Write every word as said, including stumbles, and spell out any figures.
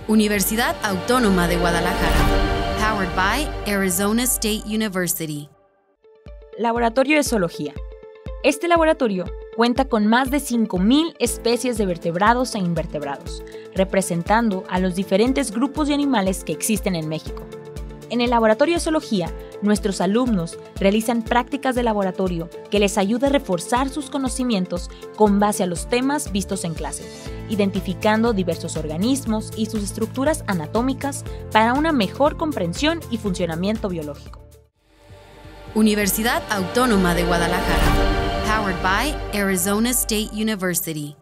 Universidad Autónoma de Guadalajara. Powered by Arizona State University. Laboratorio de Zoología. Este laboratorio cuenta con más de cinco mil especies de vertebrados e invertebrados, representando a los diferentes grupos de animales que existen en México. En el Laboratorio de Zoología, nuestros alumnos realizan prácticas de laboratorio que les ayuda a reforzar sus conocimientos con base a los temas vistos en clase, identificando diversos organismos y sus estructuras anatómicas para una mejor comprensión y funcionamiento biológico. Universidad Autónoma de Guadalajara. Powered by Arizona State University.